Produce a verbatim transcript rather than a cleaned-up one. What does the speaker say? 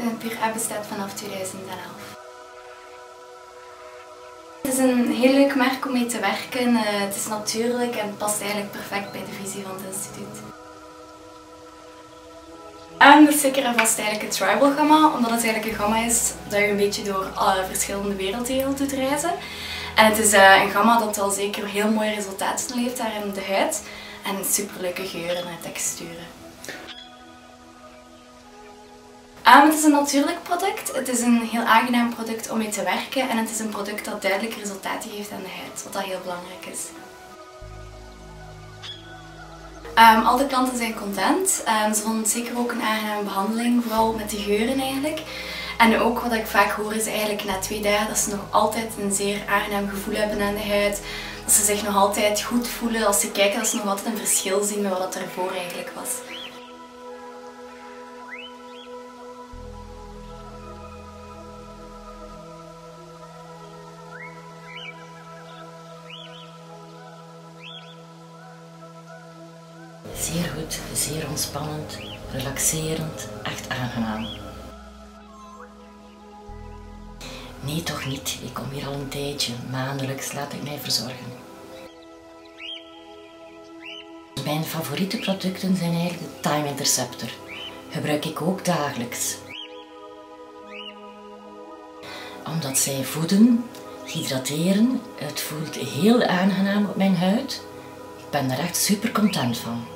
in Puur A bestaat vanaf tweeduizend elf. Het is een heel leuk merk om mee te werken. Uh, het is natuurlijk en past eigenlijk perfect bij de visie van het instituut. En dat is zeker en vast eigenlijk het Tribal gamma, omdat het eigenlijk een gamma is dat je een beetje door alle verschillende werelddelen doet reizen. En het is uh, een gamma dat al zeker heel mooie resultaten levert daar in de huid en superleuke geuren en texturen. Um, het is een natuurlijk product, het is een heel aangenaam product om mee te werken en het is een product dat duidelijke resultaten geeft aan de huid, wat dat heel belangrijk is. Um, al de klanten zijn content, um, ze vonden het zeker ook een aangename behandeling, vooral met de geuren eigenlijk. En ook wat ik vaak hoor is eigenlijk na twee dagen dat ze nog altijd een zeer aangenaam gevoel hebben aan de huid. Dat ze zich nog altijd goed voelen als ze kijken, dat ze nog altijd een verschil zien met wat er ervoor eigenlijk was. Zeer goed, zeer ontspannend, relaxerend, echt aangenaam. Nee, toch niet. Ik kom hier al een tijdje. Maandelijks laat ik mij verzorgen. Mijn favoriete producten zijn eigenlijk de Time Interceptor. Gebruik ik ook dagelijks. Omdat zij voeden, hydrateren. Het voelt heel aangenaam op mijn huid. Ik ben daar echt super content van.